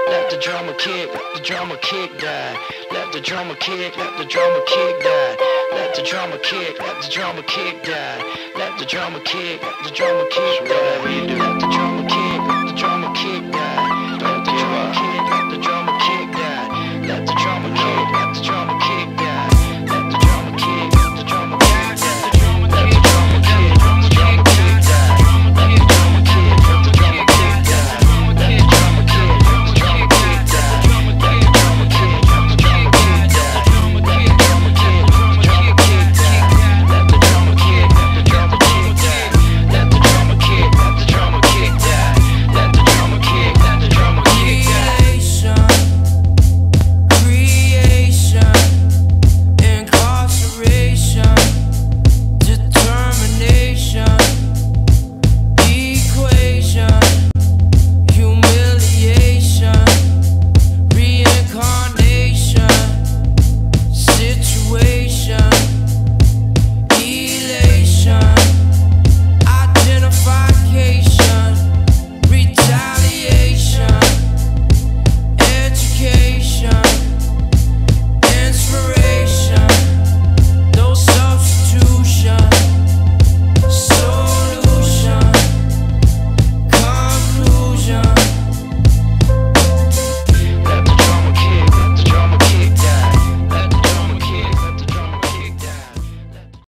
Let the drummer kick, let the drummer kick die. Let the drummer kick, let the drummer kick die. Let the drummer kick, let the drummer kick die. Let the drummer kick, let the drummer kick die.